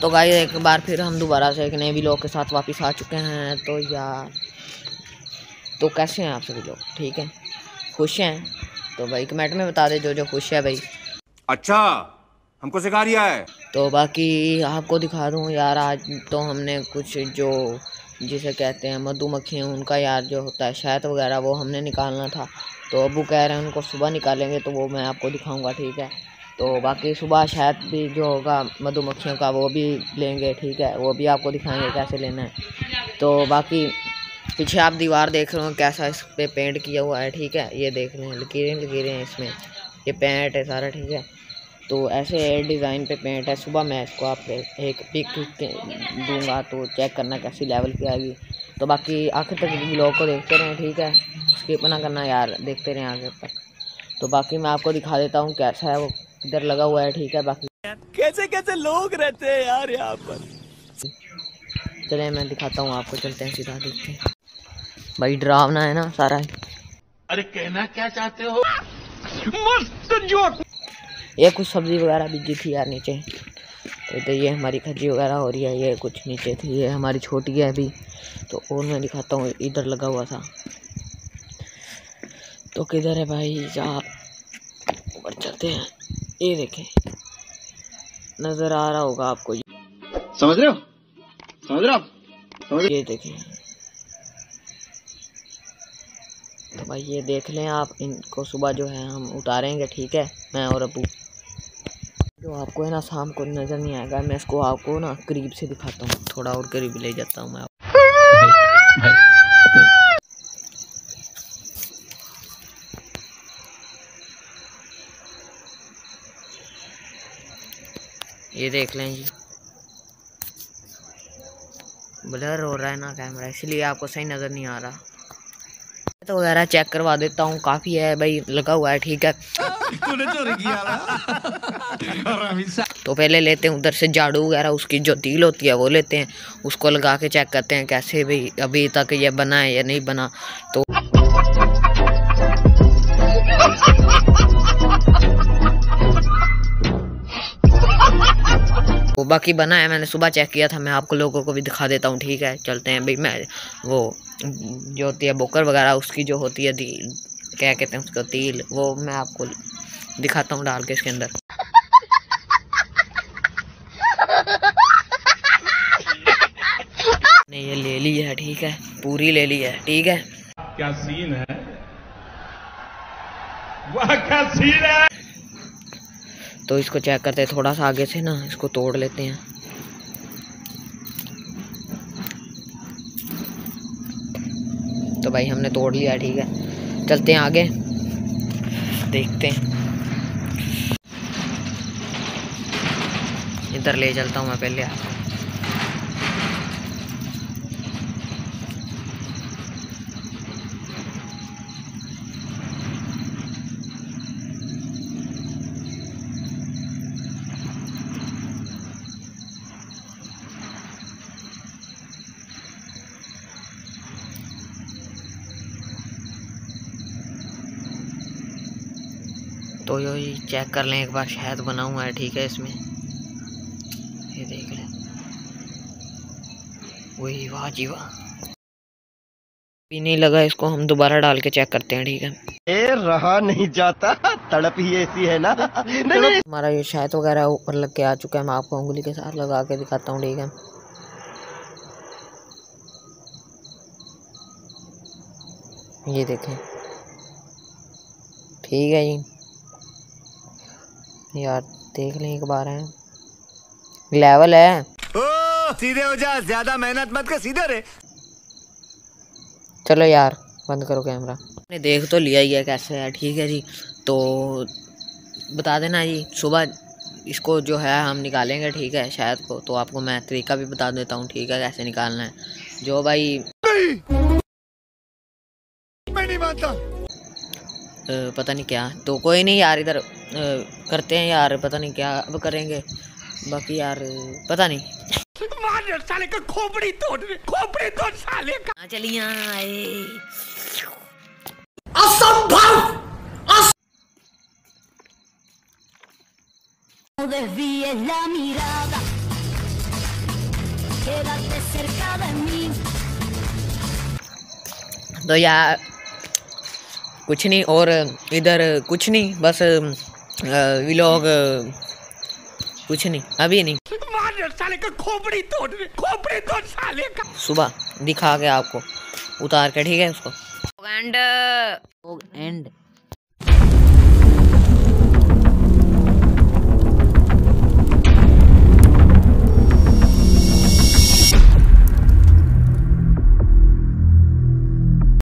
तो गाइस एक बार फिर हम दोबारा से एक नए व्लॉग के साथ वापस आ चुके हैं। तो यार तो कैसे हैं आप सभी लोग? ठीक है, खुश हैं? तो भाई कमेंट में बता दे जो खुश है भाई। अच्छा, हमको सिखा रिया है। तो बाकी आपको दिखा दूं यार, आज तो हमने कुछ जो जिसे कहते हैं मधुमक्खियाँ, उनका यार जो होता है शहद वगैरह, वो हमने निकालना था। तो अबू कह रहे हैं उनको सुबह निकालेंगे, तो वो मैं आपको दिखाऊंगा, ठीक है। तो बाकी सुबह शहद भी जो होगा मधुमक्खियों का वो भी लेंगे, ठीक है, वो भी आपको दिखाएंगे कैसे लेना है। तो बाकी पीछे आप दीवार देख रहे हो कैसा इस पर पेंट किया हुआ है, ठीक है, ये देख लें, लकीरें हैं इसमें, ये पेंट है सारा, ठीक है। तो ऐसे डिज़ाइन पे पेंट है। सुबह मैं इसको आपको एक पिक दूंगा तो चेक करना कैसी लेवल की आएगी। तो बाकी आखिर तक व्लॉग को देखते रहें, ठीक है, स्किप ना करना यार, देखते रहें आगे तक। तो बाकी मैं आपको दिखा देता हूँ कैसा है वो इधर लगा हुआ है, ठीक है। बाकी कैसे कैसे लोग रहते हैं यार यहाँ पर। चले मैं दिखाता हूँ आपको, चलते हैं सीधा देखते हैं। भाई डरावना है ना सारा। अरे कहना क्या चाहते हो? मस्त जोक। ये कुछ सब्ज़ी वगैरह बीजी थी यार नीचे, तो ये हमारी खज्जी वगैरह हो रही है, ये कुछ नीचे थी, ये हमारी छोटी है अभी। तो और मैं दिखाता हूँ, इधर लगा हुआ था। तो किधर है भाई साहब? ऊपर चलते हैं, ये देखें, नज़र आ रहा होगा आपको, समझ रहे हो? समझ रहे हो? ये देखें। तो भाई ये देख लें आप, इनको सुबह जो है हम उतारेंगे, ठीक है, मैं और अबू। जो आपको है ना शाम को नज़र नहीं आएगा, मैं इसको आपको ना करीब से दिखाता हूँ, थोड़ा और करीब ले जाता हूँ मैं आप। ये देख लें जी, ब्लर हो रहा है ना कैमरा, इसलिए आपको सही नज़र नहीं आ रहा। तो वगैरह चेक करवा देता हूँ, काफ़ी है भाई लगा हुआ है, ठीक है। तूने चोरी किया ना? तो पहले लेते हैं उधर से झाड़ू वगैरह, उसकी जो तील होती है वो लेते हैं, उसको लगा के चेक करते हैं कैसे भाई अभी तक ये बना है या नहीं बना। तो बाकी बना है, मैंने सुबह चेक किया था, मैं आपको लोगों को भी दिखा देता हूँ, ठीक है। चलते हैं भाई, मैं वो जो होती है बोकर वगैरह, उसकी जो होती है क्या कहते हैं उसको, तील, वो मैं आपको दिखाता हूँ डाल के इसके अंदर। ने ये ले ली है, ठीक है, पूरी ले ली है, ठीक है। क्या सीन है? वाह क्या सीन है। तो इसको चेक करते हैं, थोड़ा सा आगे से ना इसको तोड़ लेते हैं। तो भाई हमने तोड़ लिया, ठीक है, चलते हैं आगे देखते हैं। इधर ले चलता हूँ मैं पहले आपको। तो ये चेक कर लें एक बार, शहद बना हुआ है, ठीक है, इसमें ये देख लें। वही, वाह जी वाह, भी नहीं लगा, इसको हम दोबारा डाल के चेक करते हैं, ठीक है। रहा नहीं जाता, तड़प ही ऐसी है ना। नहीं। हमारा ये शहद वगैरह ऊपर लग के आ चुका है, मैं आपको उंगली के साथ लगा के दिखाता हूँ, ठीक है। ये देखें, ठीक है जी, यार देख लें एक बार, है लेवल है। ओ, सीधे हो जा, ज्यादा मेहनत मत कर, सीधे रे। चलो यार बंद करो कैमरा। मैंने देख तो लिया ही है कैसे है, ठीक है जी। तो बता देना जी, सुबह इसको जो है हम निकालेंगे, ठीक है, शहद को। तो आपको मैं तरीका भी बता देता हूँ, ठीक है, कैसे निकालना है। जो भाई मैं नहीं मानता। पता नहीं क्या, तो कोई नहीं यार, इधर करते हैं यार, पता नहीं क्या अब करेंगे, बाकी यार पता नहीं। साले का खोपड़ी तोड़ साले का। चलिए असंभव। Desvíes la mirada. तो यार कुछ नहीं, और इधर कुछ नहीं, बस व्लॉग कुछ नहीं, अभी नहीं, साले का खोपड़ी तोड़ साले का। सुबह दिखा के आपको उतार के, ठीक है उसको। एंड